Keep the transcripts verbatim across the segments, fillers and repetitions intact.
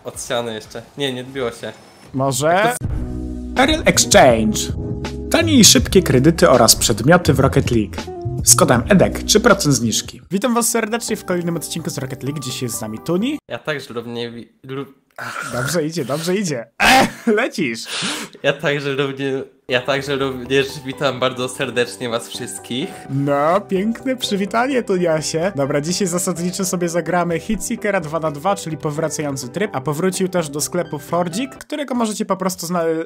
od ściany jeszcze. Nie, nie odbiło się. Może? Ariel Exchange. Tanie i szybkie kredyty oraz przedmioty w Rocket League. Z kodem E D E K trzy procent zniżki. Witam was serdecznie w kolejnym odcinku z Rocket League. Dziś jest z nami Tuni. Ja także równie... Lub... Dobrze idzie, dobrze idzie. Ech, lecisz. Ja także równie... Ja także również witam bardzo serdecznie was wszystkich. No, piękne przywitanie, Tuniasie. Dobra, dzisiaj zasadniczo sobie zagramy Hitseekera dwa na dwa, czyli powracający tryb, a powrócił też do sklepu Fordzik, którego możecie po prostu znaleźć...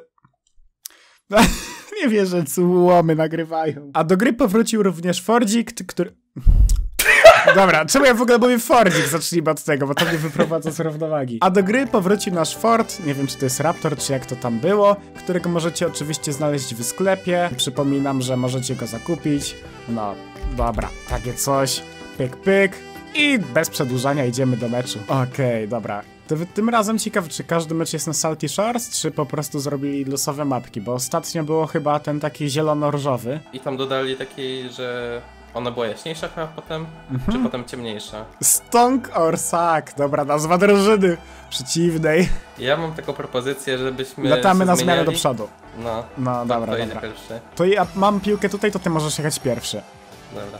Nie wierzę, co łomy nagrywają. A do gry powrócił również Fordzik, który... Dobra, czemu ja w ogóle mówię Fordzik? Zacznijmy od tego, bo to mnie wyprowadza z równowagi. A do gry powrócił nasz Ford, nie wiem czy to jest Raptor, czy jak to tam było, którego możecie oczywiście znaleźć w sklepie. Przypominam, że możecie go zakupić. No, dobra, takie coś. Pyk, pyk. I bez przedłużania idziemy do meczu. Okej, okay, dobra. To tym razem ciekawe, czy każdy mecz jest na Salty Shores, czy po prostu zrobili losowe mapki, bo ostatnio było chyba ten taki zielono-różowy. I tam dodali takiej, że ona była jaśniejsza chyba potem, mhm. czy potem ciemniejsza? Stonk or Sack, dobra nazwa drużyny przeciwnej. Ja mam taką propozycję, żebyśmy latamy na zmianę do przodu. No, no to, dobra, to dobra. Pierwszy. To ja mam piłkę tutaj, to ty możesz jechać pierwszy. Dobra.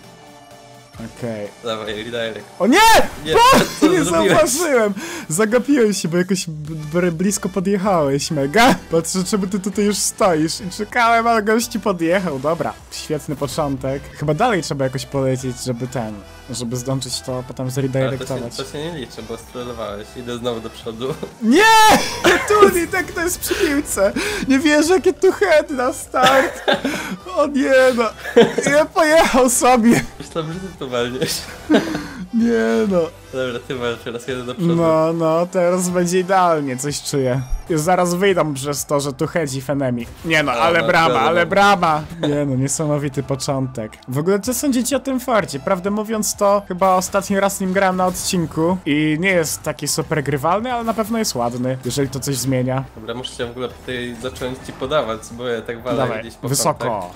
Okej. Okay. Dawaj, redirect. O nie! Nie, bo, nie zauważyłem! Zagapiłem się, bo jakoś blisko podjechałeś, mega. Patrzę, czemu ty tutaj już stoisz i czekałem, ale gości podjechał. Dobra, świetny początek. Chyba dalej trzeba jakoś polecieć, żeby ten, żeby zdążyć to potem zredirectować. To się, to się nie liczy, bo strollowałeś. Idę znowu do przodu. Nie! Tuni, tak to jest przy piłce. Nie wierzę, jakie tu head na start. O nie no. Ja pojechał sobie. Myślałem, że ty to walniesz. Nie no. Dobra, ty walcz, teraz jedę do przodu. No, no, teraz będzie idealnie, coś czuję. Już zaraz wyjdą przez to, że tu hedzi Fenemi. Nie no, ale brama, ale brama. Nie no, niesamowity początek. W ogóle co sądzicie o tym Fordzie? Prawdę mówiąc to chyba ostatni raz z nim grałem na odcinku i nie jest taki super grywalny, ale na pewno jest ładny, jeżeli to coś zmienia. Dobra, muszę się w ogóle tutaj zacząć ci podawać, bo ja tak walę Dawaj, gdzieś po wysoko. kątach.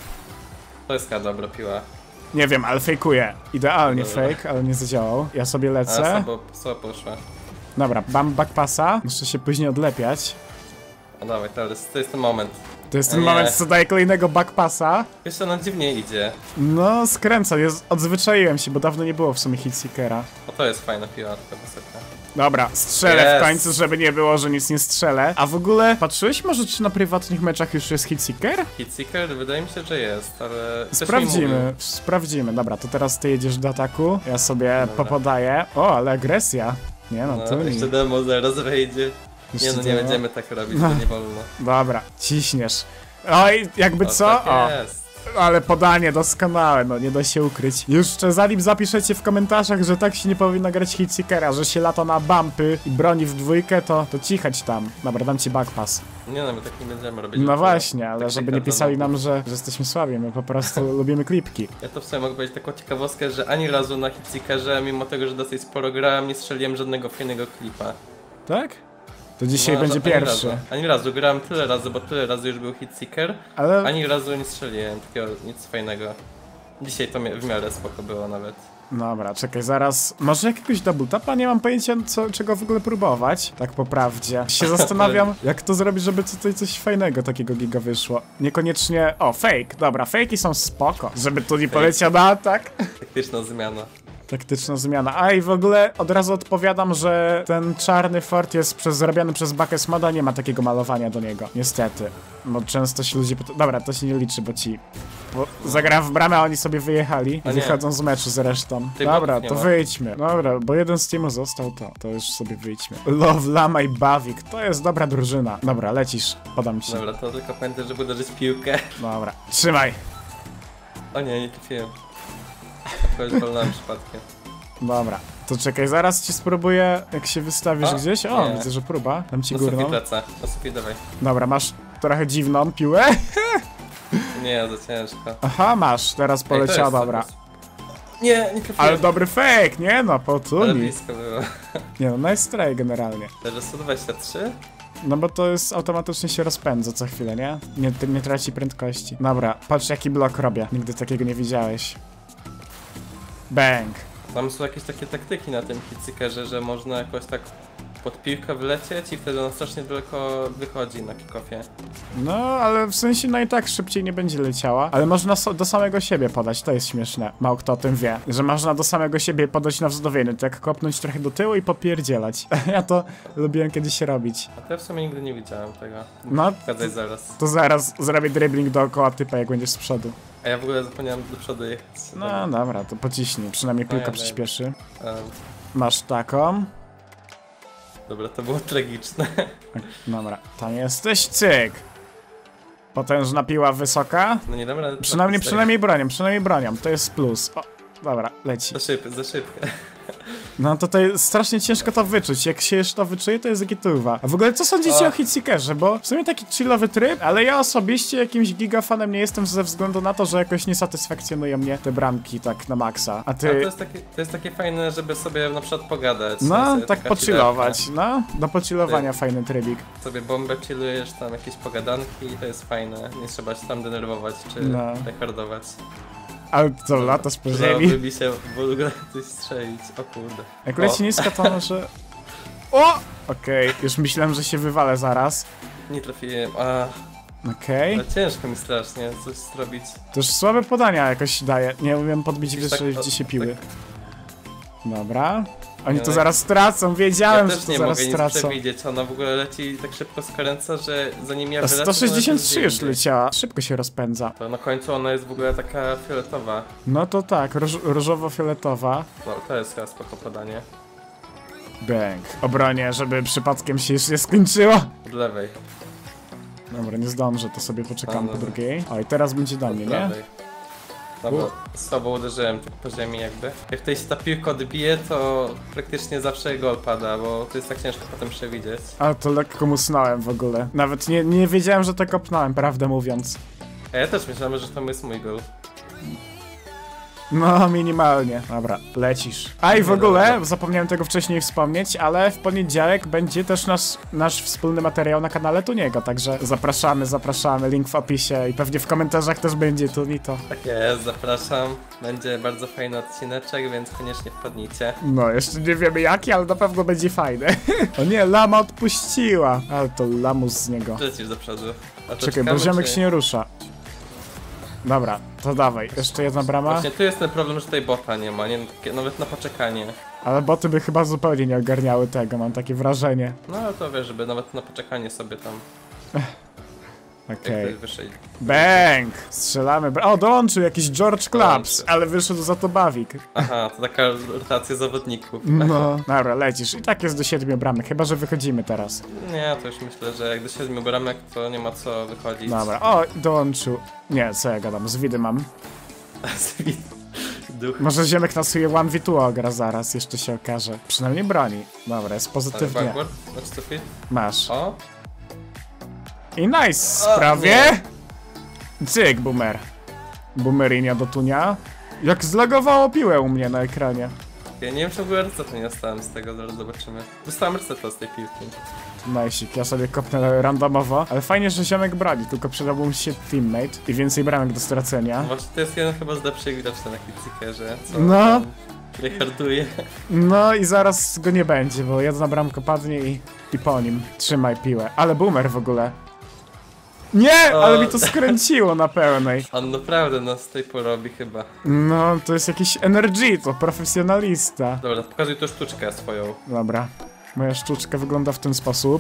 To jest chyba dobra piła. Nie wiem, ale fejkuję. Idealnie Dobra. fake, ale nie zadziałał. Ja sobie lecę. A, słabo, słabo poszła. Dobra, mam backpassa. Muszę się później odlepiać. No dawaj, to jest, to jest ten moment. To jest ten nie. moment, co daje kolejnego backpassa. Wiesz, ona dziwnie idzie. No, skręca, jest, odzwyczaiłem się, bo dawno nie było w sumie Hitseekera. O, to jest fajna piła, tylko wysoka. Dobra, strzelę yes. w końcu, żeby nie było, że nic nie strzelę. A w ogóle, patrzyłeś może, czy na prywatnych meczach już jest Hitseeker? Hitseeker? Wydaje mi się, że jest, ale... Sprawdzimy, sprawdzimy. Dobra, to teraz ty jedziesz do ataku, ja sobie Dobra. popodaję. O, ale agresja. Nie no, no tu jeszcze demo zaraz wejdzie. Jeszcze nie no, nie demo? będziemy tak robić, to nie wolno. Dobra, ciśniesz. Oj, jakby o, co? Tak o. jest. Ale podanie doskonałe, no nie da się ukryć. Jeszcze zanim zapiszecie w komentarzach, że tak się nie powinno grać Hitseekera, że się lata na bumpy i broni w dwójkę, to, to cichać tam. Dobra, dam ci backpass. Nie no, my tak nie będziemy robić. No właśnie, ale tak żeby nie pisali nam, że, że jesteśmy słabi, my po prostu lubimy klipki. Ja to w sumie mogę powiedzieć taką ciekawostkę, że ani razu na Hitseekerze, mimo tego, że dosyć sporo grałem, nie strzeliłem żadnego fajnego klipa. Tak? To dzisiaj no, będzie ani pierwszy. Razu. Ani razu, grałem tyle razy, bo tyle razy już był Hitseeker, ale... ani razu nie strzeliłem takiego nic fajnego. Dzisiaj to w miarę spoko było nawet. Dobra, czekaj, zaraz. Może jakiegoś double tapa? Nie mam pojęcia, co, czego w ogóle próbować. Tak po prawdzie. Się zastanawiam, jak to zrobić, żeby tutaj coś fajnego takiego giga wyszło. Niekoniecznie... O, fake. Dobra, fejki są spoko. Żeby tu nie poleciał na atak. Taktyczna zmiana. Taktyczna zmiana. A i w ogóle od razu odpowiadam, że ten czarny fort jest przez, zrobiony przez Buckets Moda, nie ma takiego malowania do niego. Niestety. Bo często się ludzie... Dobra, to się nie liczy, bo ci... Bo zagrałem w bramę, a oni sobie wyjechali i wychodzą z meczu zresztą. Ty Dobra, to wyjdźmy. Dobra, bo jeden z teamu został, to, to już sobie wyjdźmy. Love, Lama i Bawik, to jest dobra drużyna. Dobra, lecisz, podam ci. Dobra, to tylko pamiętaj, żeby uderzyć piłkę. Dobra, trzymaj. O nie, nie trafiłem. Akurat walnąłem przypadkiem. Dobra, to czekaj, zaraz ci spróbuję, jak się wystawisz o, gdzieś. O, nie. widzę, że próba. Dam ci na górną. lecę. Na sobie dawaj. Dobra, masz trochę dziwną piłę. Nie, za ciężko. Aha, masz, teraz poleciała, dobra. Nie, nie trafiłem. Ale dobry fake, nie no, po Ale Tuni. blisko było. Nie no, nice try generalnie. Także sto dwadzieścia trzy? No bo to jest automatycznie się rozpędza co chwilę, nie? Nie, nie traci prędkości. Dobra, patrz jaki blok robię. Nigdy takiego nie widziałeś. Bang. Tam są jakieś takie taktyki na tym Hitseekerze, że można jakoś tak pod piłkę wlecieć i wtedy on strasznie daleko wychodzi na kickoffie. No, ale w sensie no i tak szybciej nie będzie leciała, ale można so do samego siebie podać, to jest śmieszne. Mało kto o tym wie, że można do samego siebie podać na wznowienie, tak kopnąć trochę do tyłu i popierdzielać. Ja to lubiłem kiedyś robić. A to ja w sumie nigdy nie widziałem tego. No, Pokazać zaraz. To zaraz zrobię dribbling dookoła typa, jak będziesz z przodu. A ja w ogóle zapomniałem do przodu jechać. No dobra, to pociśnij, przynajmniej piłka No, przyspieszy. Um, Masz taką. dobra, to było tragiczne. Dobra, tam jesteś, cyk. Potężna piła wysoka. No nie dam rady. Przynajmniej, przynajmniej bronią, przynajmniej bronią, to jest plus. O, dobra, leci. Za szybko, za szybko. No to to jest strasznie ciężko to wyczuć, jak się już to wyczuje, to jest gituwa. A w ogóle co sądzicie o, o Hitseekerze, bo w sumie taki chillowy tryb, ale ja osobiście jakimś gigafanem nie jestem ze względu na to, że jakoś nie satysfakcjonują mnie te bramki tak na maksa. A ty... A to jest takie, to jest takie fajne, żeby sobie na przykład pogadać. No, sobie tak pochillować, no, do pochillowania ty, fajny trybik. Sobie bombę chillujesz, tam jakieś pogadanki i to jest fajne, nie trzeba się tam denerwować czy no. rekordować. Ale co, no, latasz po ziemi? By mi się w ogóle coś strzelić, o kurde. Jak leci nisko, to może... O! Okej, okay. Już myślałem, że się wywalę zaraz. Nie trafiłem, a... Okej. Okay. Ciężko mi strasznie coś zrobić. To już słabe podania jakoś daje, nie umiem podbić wyżej tak, gdzie się piły. Tak. Dobra. Oni no to zaraz stracą, wiedziałem, ja że to nie zaraz mogę stracą. Nic przewidzieć, ona w ogóle leci tak szybko skręca, że zanim ja wylecę... sto sześćdziesiąt trzy już leciała, szybko się rozpędza. To na końcu ona jest w ogóle taka fioletowa. No to tak, róż różowo-fioletowa. No to jest chyba spoko podanie. Bang. Obronię, żeby przypadkiem się już nie skończyło. Od lewej. Dobra, nie zdążę, to sobie poczekam no, po no. drugiej. O, i teraz będzie do mnie, nie? No bo z tobą uderzyłem tak po ziemi jakby. Jak tutaj się ta piłka odbije, to praktycznie zawsze gol pada, bo to jest tak ciężko potem przewidzieć. Ale to lekko musnąłem w ogóle. Nawet nie, nie wiedziałem, że to kopnąłem, prawdę mówiąc. A ja też myślałem, że to jest mój gol. No, minimalnie. Dobra, lecisz. A i w ogóle, zapomniałem tego wcześniej wspomnieć, ale w poniedziałek będzie też nasz, nasz wspólny materiał na kanale Tuniego, także zapraszamy, zapraszamy, link w opisie i pewnie w komentarzach też będzie Tuni to. Tak jest, zapraszam. Będzie bardzo fajny odcineczek, więc koniecznie wpadnijcie. No, jeszcze nie wiemy jaki, ale na pewno będzie fajny. O nie, lama odpuściła. Ale to lamus z niego. Lecisz do przodu. A to czekaj, bo ziomek czy... się nie rusza. Dobra, to dawaj. Jeszcze jedna brama. Właśnie tu jest ten problem, że tutaj bota nie ma, nie, nawet na poczekanie. Ale boty by chyba zupełnie nie ogarniały tego, mam takie wrażenie. No ale to wiesz, żeby nawet na poczekanie sobie tam... Okej. Okay. Bang! Strzelamy. O, dołączył jakiś George Claps, ale wyszedł za to Bawik. Aha, to taka rotacja zawodników. No, dobra, lecisz. I tak jest do siedmiu bramek, chyba że wychodzimy teraz. Nie, to już myślę, że jak do siedmiu bramek, to nie ma co wychodzić. Dobra, o, dołączył. Nie, co ja gadam, z widy mam. Z widy. Duch. Może ziomek nas je jeden v dwa ogra zaraz, jeszcze się okaże. Przynajmniej broni. Dobra, jest pozytywnie. Backward? Znaczy co fit? Masz. O? I nice, prawie. Cyk, boomer. Boomerinia do tunia. Jak zlagowało piłę u mnie na ekranie. Ja nie wiem, czy w ogóle resetu nie dostałem z tego, zaraz zobaczymy. Dostałem resetu z tej piłki. Najsik, ja sobie kopnę randomowo, ale fajnie, że ziomek broni, tylko przydałby mu się teammate i więcej bramek do stracenia. No właśnie to jest jeden chyba z lepszych graczy na Hitseekerze, co no. tryharduje. No i zaraz go nie będzie, bo jedna bramka padnie i, i po nim. Trzymaj piłę. Ale boomer w ogóle. Nie, o, ale mi to skręciło na pełnej. On naprawdę nas tutaj porobi chyba. No, to jest jakiś energy, to profesjonalista. Dobra, pokazuj tu sztuczkę swoją. Dobra. Moja sztuczka wygląda w ten sposób.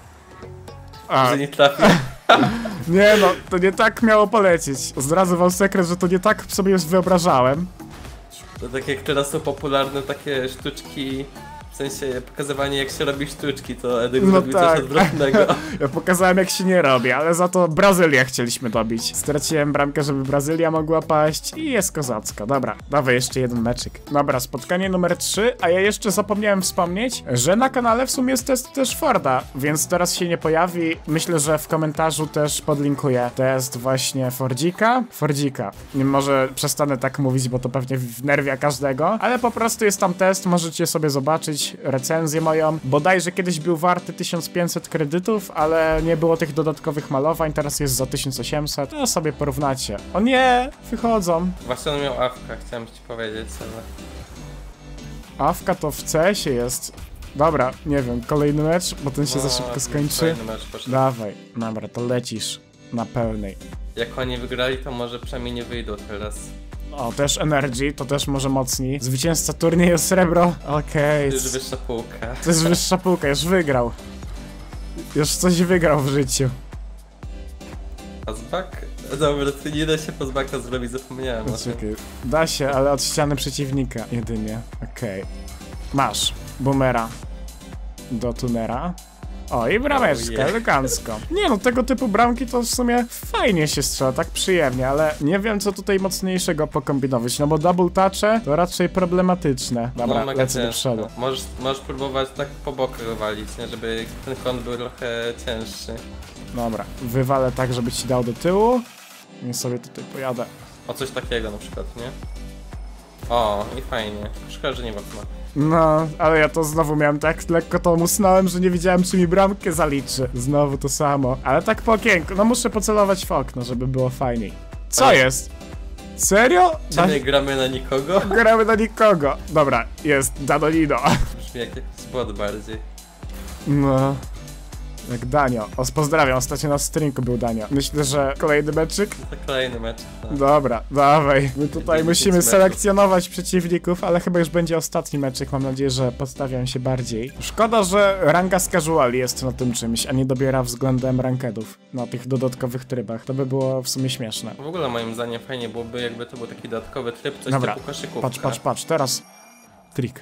A. Że nie trafi. Nie no, to nie tak miało polecieć. Zdradzę wam sekret, że to nie tak sobie wyobrażałem. To tak jak teraz są popularne takie sztuczki, w sensie pokazywanie jak się robi sztuczki, to Edek no zrobił tak. coś odwrotnego. Ja pokazałem jak się nie robi, ale za to Brazylię chcieliśmy dobić. Straciłem bramkę, żeby Brazylia mogła paść i jest kozacka. Dobra, dawaj jeszcze jeden meczyk. Dobra, spotkanie numer trzy, a ja jeszcze zapomniałem wspomnieć, że na kanale w sumie jest test też Forda, więc teraz się nie pojawi. Myślę, że w komentarzu też podlinkuję test właśnie Fordzika. Fordzika. Może przestanę tak mówić, bo to pewnie wnerwia każdego, ale po prostu jest tam test, możecie sobie zobaczyć recenzję moją. Bodajże kiedyś był warty tysiąc pięćset kredytów, ale nie było tych dodatkowych malowań, teraz jest za tysiąc osiemset. To sobie porównacie. O nie, wychodzą. Właśnie on miał awka, chciałem ci powiedzieć, ale... Awka to w C S ie jest. Dobra, nie wiem, kolejny mecz, bo ten się No, za szybko skończy. kolejny mecz poszedł. Dawaj, dobra, to lecisz na pełnej. Jak oni wygrali, to może przynajmniej nie wyjdą teraz. O, też Energy, to też może mocniej. Zwycięzca turnieju srebro. Okej. Już wyższa półka. To jest wyższa półka, już wygrał. Już coś wygrał w życiu. Pozbak? Dobra, to nie da się pozbaka zrobić, zapomniałem o tym. Czekaj, da się, ale od ściany przeciwnika jedynie. Okej. Masz. Boomera. Do tunera. O, i brameczka, Oh, yeah. elegancko. Nie no, tego typu bramki to w sumie fajnie się strzela, tak przyjemnie, ale nie wiem co tutaj mocniejszego pokombinować, no bo double touche to raczej problematyczne. Dobra, no, lecę do ciężko. przodu. Możesz, możesz próbować tak po bokach walić, nie? Żeby ten kąt był trochę cięższy. Dobra, wywalę tak, żeby ci dał do tyłu i sobie tutaj pojadę. O coś takiego na przykład, nie? O, i fajnie. Szkoda, że nie w okno. No, ale ja to znowu miałem tak lekko to musnąłem, że nie wiedziałem czy mi bramkę zaliczy. Znowu to samo. Ale tak po okienku, no muszę pocelować w okno, żeby było fajniej. Co Ale- jest? Serio? Czy Da- nie gramy na nikogo? Gramy na nikogo. Dobra, jest Danonino. Brzmi jak jakiś bot bardziej. No. Jak Danio. O, pozdrawiam, ostatnio na streamku był Danio. Myślę, że kolejny meczyk? To kolejny mecz. No. Dobra, dawaj. My tutaj Będzie musimy meczów. selekcjonować przeciwników, ale chyba już będzie ostatni meczek. Mam nadzieję, że podstawiam się bardziej. Szkoda, że ranga z casuali jest na tym czymś, a nie dobiera względem rankedów na tych dodatkowych trybach. To by było w sumie śmieszne. W ogóle moim zdaniem fajnie byłoby, jakby to był taki dodatkowy tryb, coś Dobra, typu koszykówka. patrz, patrz, patrz. Teraz trik.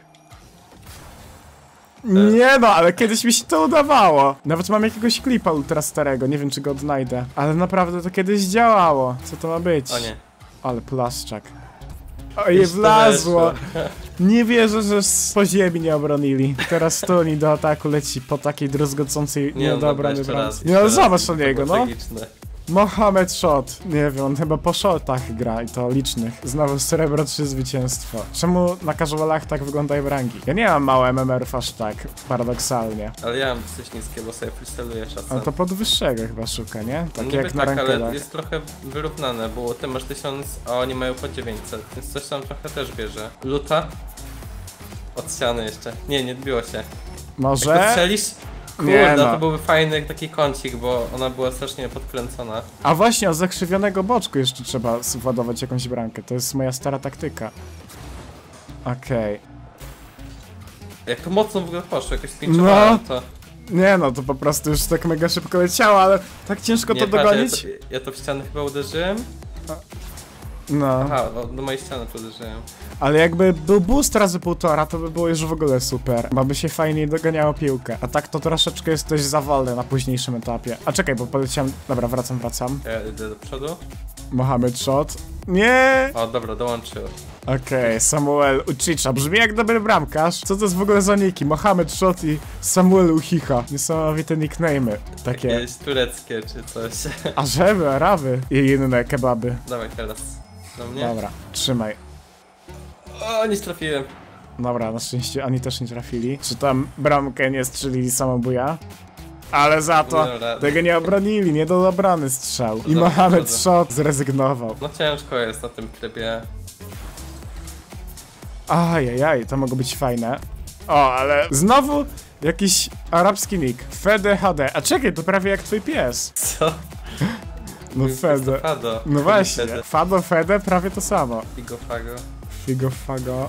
Nie no, ale kiedyś mi się to udawało. Nawet mam jakiegoś klipa ultra starego, nie wiem czy go odnajdę. Ale naprawdę to kiedyś działało. Co to ma być? O nie. Ale plaszczak. Oj, Już to wlazło. weszło. Nie wierzę, że z po ziemi nie obronili. Teraz Toni do ataku leci po takiej druzgocącej Nie, no dobra, niedobranej jeszcze raz. bramce. Nie jeszcze no, raz. zobacz na To niego, było no. tragiczne. Mohamed Shot. Nie wiem, on chyba po shotach gra i to licznych. Znowu srebro trzy zwycięstwo. Czemu na casualach tak wyglądają rangi? Ja nie mam mało M M R-ów aż tak, paradoksalnie. Ale ja mam dosyć niskie, bo sobie freestyluję czasem. Ale to podwyższego chyba szuka, nie? Tak Niby jak na tak, ale rankedach. jest trochę wyrównane, bo ty masz tysiąc, a oni mają po dziewięćset, więc coś tam trochę też bierze. Luta? Od ściany jeszcze. Nie, nie odbiło się. Jak to Może? strzelisz? Nie Kurde, no. to byłby fajny taki kącik, bo ona była strasznie podkręcona. A właśnie, o zakrzywionego boczku jeszcze trzeba władować jakąś bramkę. To jest moja stara taktyka. Okej. Jak to mocno w ogóle poszło, jakoś spięciowałem No. to. Nie no, to po prostu już tak mega szybko leciało, ale tak ciężko Nie, to patrz, dogonić. Ja to, ja to w ścianę chyba uderzyłem. No, Aha, no, do mojej ściany to uderzyłem. ale jakby był boost razy półtora, to by było już w ogóle super. Bo by się fajniej doganiało piłkę. A tak to troszeczkę jesteś za wolny na późniejszym etapie. A czekaj, bo poleciałem... Dobra, wracam, wracam. Ja idę do przodu. Mohamed Shot. Nie! O, dobra, dołączył. Okej, Samuel Uchicha. Brzmi jak dobry bramkarz. Co to jest w ogóle za niki? Mohamed Shot i Samuel Uchicha. Niesamowite nickname'y. Takie Jakieś tureckie czy coś. Ażeby, Araby i inne kebaby. Dawaj teraz. Do mnie? Dobra, trzymaj. O, nie trafiłem. Dobra, na szczęście oni też nie trafili. Czy tam bramkę nie strzelili samobuja? Ale za to Dobra. tego nie obronili, niedobrany strzał. I Dobra, Mohamed dobra. Shot zrezygnował. No ciężko jest na tym trybie. Ajajaj, to mogło być fajne. O, ale znowu jakiś arabski nick. Fede H D. A czekaj, to prawie jak twój pies. Co? No Fede. Fado. No właśnie, Fede. Fado Fede prawie to samo. Figo fago. Figo fago.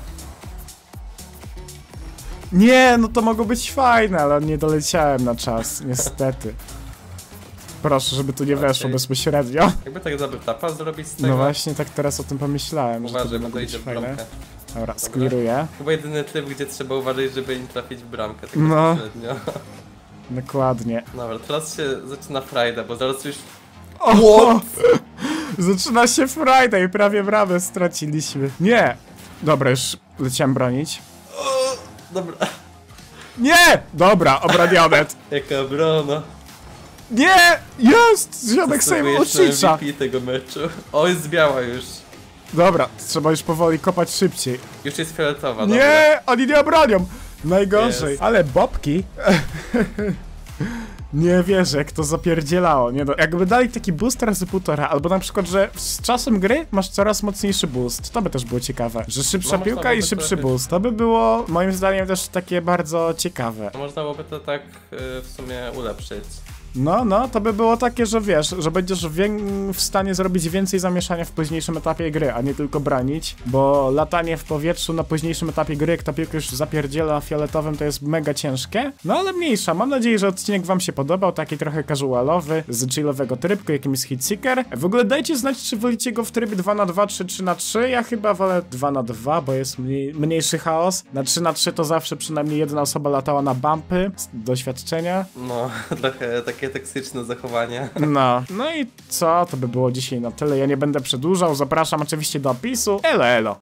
Nie, no to mogło być fajne, ale nie doleciałem na czas, niestety. Proszę, żeby tu nie Okej. weszło bezpośrednio. Jakby tak double tapa zrobić z tego? No właśnie, tak teraz o tym pomyślałem, że to by Uważaj, bo mogło to być idzie w fajne. bramkę. Dobra, skliruję. Chyba jedyny tryb, gdzie trzeba uważać, żeby nie trafić w bramkę. Tak No. bezpośrednio. Dokładnie. Dobra, teraz się zaczyna frajda, bo zaraz już... O! Zaczyna się Friday, prawie bramę straciliśmy. Nie! Dobra, już leciałem bronić. O, dobra. Nie! Dobra, obronione. Jaka obrona. Nie! Jest! Ziomek sobie Zasługujesz na uczycza. M V P tego meczu. O, jest biała już. Dobra, trzeba już powoli kopać szybciej. Już jest fioletowa, dobra. Nie! Oni nie obronią! Najgorzej. Jest. Ale bobki. Nie wierzę, jak to zapierdzielało. Nie, no, jakby dali taki boost razy półtora, albo na przykład, że z czasem gry masz coraz mocniejszy boost. To by też było ciekawe. Że szybsza No, piłka i szybszy trafić. boost. To by było, moim zdaniem, też takie bardzo ciekawe. Można byłoby to tak y, w sumie ulepszyć. No, no, to by było takie, że wiesz, że będziesz wię- w stanie zrobić więcej zamieszania w późniejszym etapie gry, a nie tylko bronić, bo latanie w powietrzu na późniejszym etapie gry, jak ta piłka już zapierdziela fioletowym, to jest mega ciężkie. No ale mniejsza, mam nadzieję, że odcinek wam się podobał, taki trochę casualowy, z chillowego trybku, jakimś hitseeker. W ogóle dajcie znać, czy wolicie go w trybie dwa na dwa, czy trzy na trzy, ja chyba wolę dwa na dwa, bo jest mniej, mniejszy chaos. Na trzy na trzy to zawsze przynajmniej jedna osoba latała na bumpy, z doświadczenia. No, trochę takie toksyczne zachowanie. No, no i co? To by było dzisiaj na tyle. Ja nie będę przedłużał. Zapraszam oczywiście do opisu. Elo, elo.